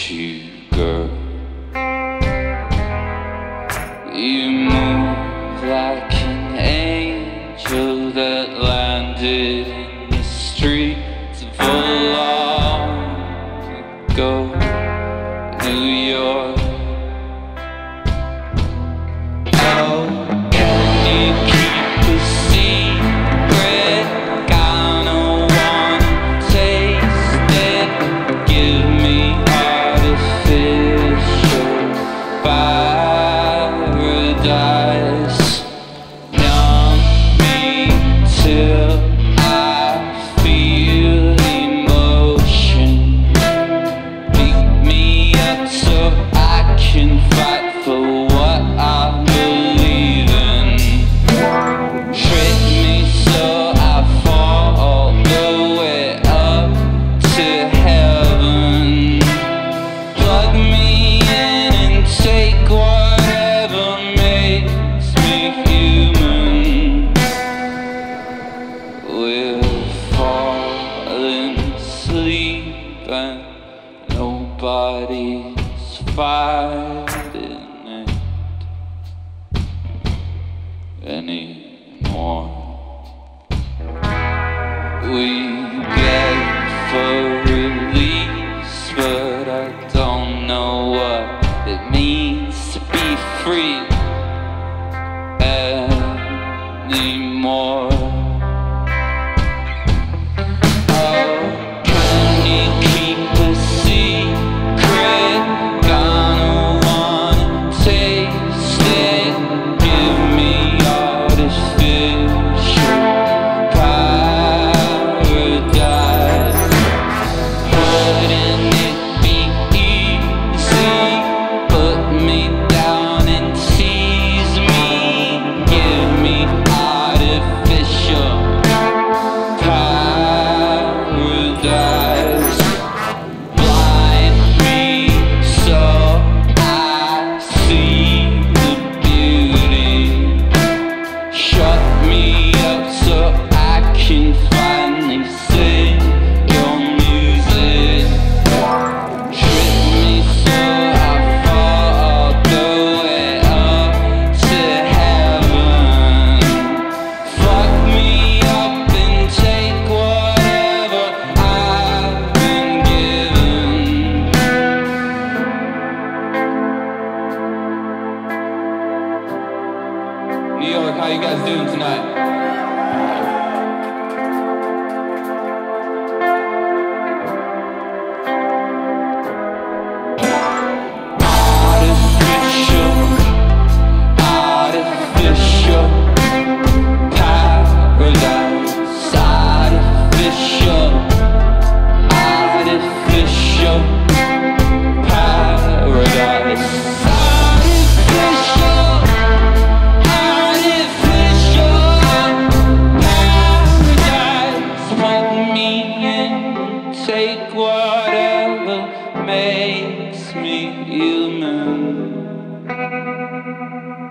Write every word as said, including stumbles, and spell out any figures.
you, girl. You move like an angel that landed in the streets of a long ago New York. Nobody's fighting it anymore. We beg for release, but I don't know what it means to be free anymore. New York, how you guys doing tonight? Artificial, artificial paradise. Artificial, artificial paradise. Take whatever makes me human.